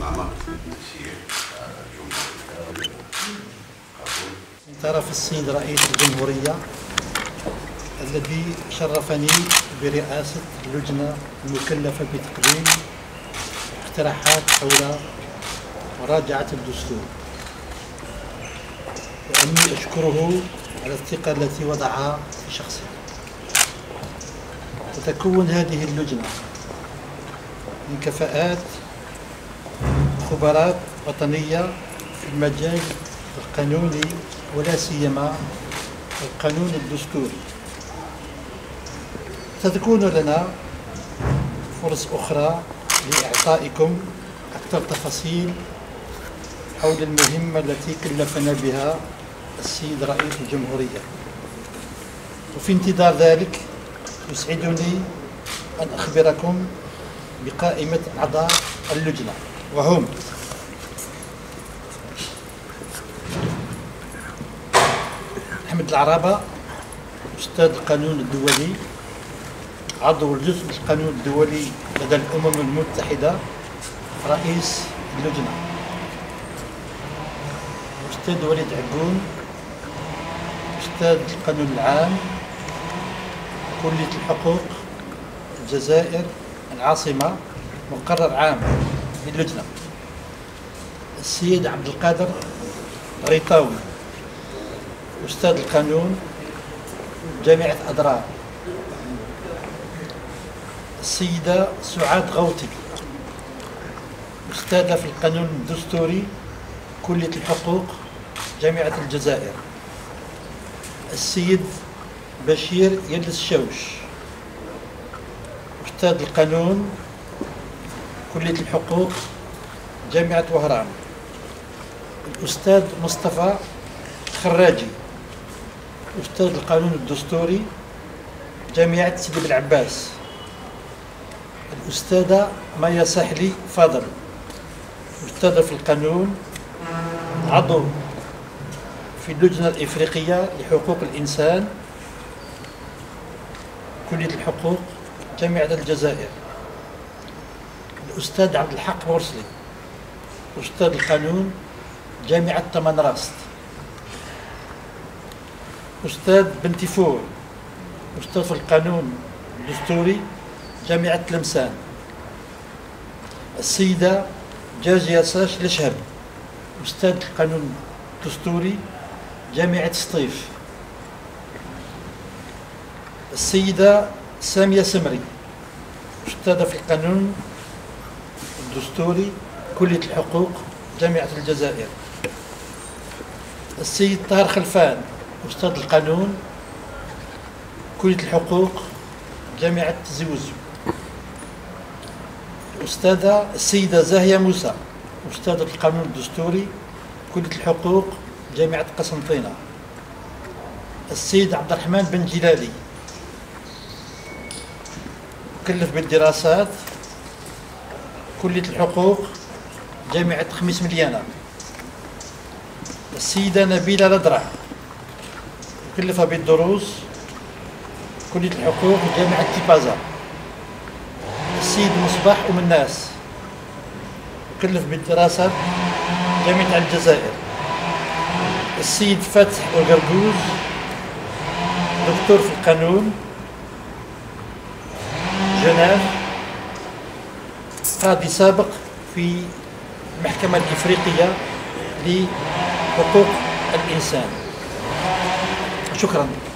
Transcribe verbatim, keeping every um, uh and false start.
من طرف السيد رئيس الجمهورية الذي شرفني برئاسة اللجنة المكلفة بتقديم اقتراحات حول مراجعة الدستور، وأني أشكره على الثقة التي وضعها في شخصي. تتكون هذه اللجنة من كفاءات خبراء وطنية في المجال القانوني ولا سيما القانون الدستوري. ستكون لنا فرص أخرى لإعطائكم أكثر تفاصيل حول المهمة التي كلفنا بها السيد رئيس الجمهورية، وفي انتظار ذلك يسعدني أن أخبركم بقائمة أعضاء اللجنة، وهم: أحمد العرابة، أستاذ القانون الدولي، عضو الجزء القانون الدولي لدى الأمم المتحدة، رئيس اللجنة. أستاذ وليد عقون، أستاذ القانون العام، كلية الحقوق، الجزائر، العاصمة، مقرر عام للجنة. السيد عبد القادر ريطاوي، أستاذ القانون، جامعة أضرار. السيدة سعاد غوطي، أستاذة في القانون الدستوري، كلية الحقوق، جامعة الجزائر. السيد بشير يلس شوش، أستاذ القانون، كلية الحقوق، جامعة وهران. الأستاذ مصطفى خراجي، أستاذ القانون الدستوري، جامعة سيدي بالعباس. الأستاذة مايا ساحلي فاضل، أستاذة في القانون، عضو في اللجنة الإفريقية لحقوق الإنسان، كلية الحقوق، جامعة الجزائر. الأستاذ عبد الحق مرسلي، أستاذ القانون، جامعة تمن راست. أستاذ بنتيفور، أستاذ في القانون الدستوري، جامعة تلمسان. السيدة جاجية ساش لشهب، أستاذ القانون الدستوري، جامعة سطيف. السيدة سامية سمري، أستاذة في القانون الدستوري، كلية الحقوق، جامعة الجزائر. السيد طاهر خلفان، أستاذ القانون، كلية الحقوق، جامعة زوز. الأستاذة السيدة زاهية موسى، أستاذة في القانون الدستوري، كلية الحقوق، جامعة قسنطينة. السيد عبد الرحمن بن جلالي، مكلف بالدراسات، كلية الحقوق، جامعة خميس مليانة. السيدة نبيلة لدرع، مكلفة بالدروس، كلية الحقوق، جامعة تيبازا. السيد مصباح أم الناس، مكلف بالدراسات، جامعة الجزائر. السيد فتح القرقوز، دكتور في القانون، جنيف، قاضي سابق في المحكمة الإفريقية لحقوق الإنسان. شكرا.